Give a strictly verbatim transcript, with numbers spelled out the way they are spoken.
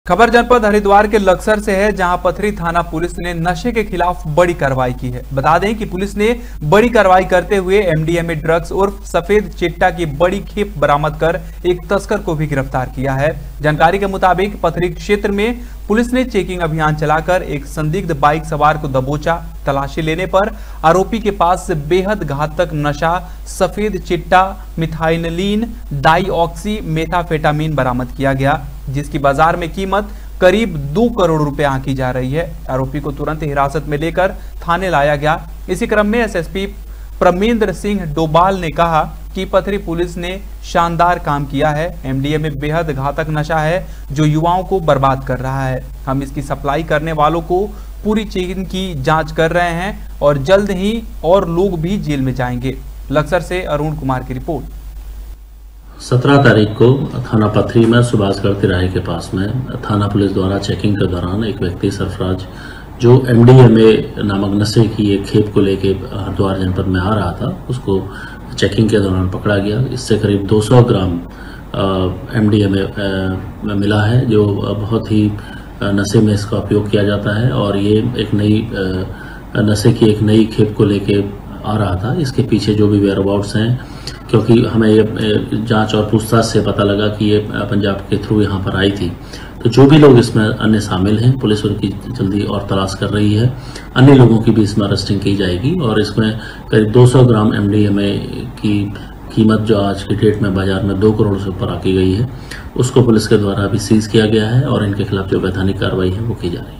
खबर जनपद हरिद्वार के लक्सर से है, जहां पथरी थाना पुलिस ने नशे के खिलाफ बड़ी कार्रवाई की है। बता दें कि पुलिस ने बड़ी कार्रवाई करते हुए एमडीएमए ड्रग्स उर्फ सफेद चिट्टा की बड़ी खेप बरामद कर एक तस्कर को भी गिरफ्तार किया है। जानकारी के मुताबिक पथरी क्षेत्र में पुलिस ने चेकिंग अभियान चलाकर एक संदिग्ध बाइक सवार को दबोचा। तलाशी लेने पर आरोपी के पास से बेहद घातक नशा सफेद चिट्टा मिथाइलिन डाइऑक्सी मेथाफेटामीन बरामद किया गया, जिसकी बाजार में कीमत करीब दो करोड़ रुपए आंकी जा रही है। आरोपी को तुरंत हिरासत में लेकर थाने लाया गया। इसी क्रम में एसएसपी प्रमेंद्र सिंह डोभाल ने कहा कि पथरी पुलिस ने शानदार काम किया है। एमडीएमए बेहद घातक नशा है जो युवाओं को बर्बाद कर रहा है। हम इसकी सप्लाई करने वालों को पूरी चेन की जांच कर रहे हैं और जल्द ही और लोग भी जेल में जाएंगे। लक्सर से अरुण कुमार की रिपोर्ट। सत्रह तारीख को थाना पथरी में सुभाषगढ़ तिराहे के पास में थाना पुलिस द्वारा चेकिंग के दौरान एक व्यक्ति सरफराज जो एमडीएमए नामक नशे की एक खेप को लेके हरिद्वार जनपद में आ रहा था, उसको चेकिंग के दौरान पकड़ा गया। इससे करीब दो सौ ग्राम एमडीएमए में मिला है, जो बहुत ही नशे में इसका उपयोग किया जाता है और ये एक नई नशे की एक नई खेप को लेके आ रहा था। इसके पीछे जो भी वेयरअबाउट्स हैं, क्योंकि हमें ये जांच और पूछताछ से पता लगा कि ये पंजाब के थ्रू यहाँ पर आई थी, तो जो भी लोग इसमें अन्य शामिल हैं पुलिस उनकी जल्दी और तलाश कर रही है। अन्य लोगों की भी इसमें अरेस्टिंग की जाएगी और इसमें करीब दो सौ ग्राम एमडीएमए की कीमत जो आज की डेट में बाजार में दो करोड़ से ऊपर आकी गई है, उसको पुलिस के द्वारा अभी सीज किया गया है और इनके खिलाफ जो वैधानिक कार्रवाई है वो की जा रही है।